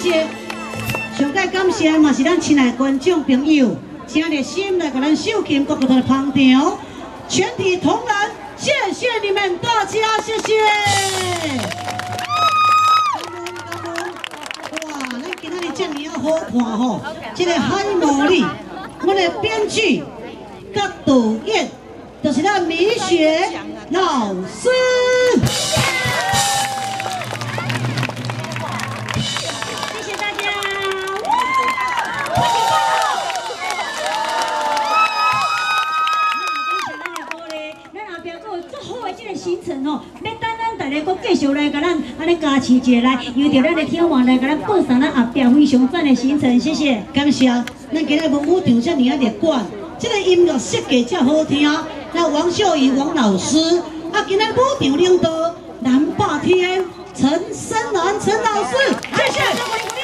谢，上界感谢嘛是咱亲爱的观众朋友，真热心来给咱秀琴国歌的捧场，全体同仁，谢谢你们大家，谢谢。哇，咱今仔日这么好看吼，这个海魔力，我的编剧甲导演就是咱米雪老师。 行程哦，要等咱大家搁继续来，甲咱安尼加持一下来，由着咱的天王来甲咱播送咱后壁非常赞的行程，谢谢。 感谢，咱今日文武场遮尔啊热管，这个音乐设计遮好听，那王秀仪王老师，啊，今日舞场领导蓝霸天陈深蓝陈老师，谢谢。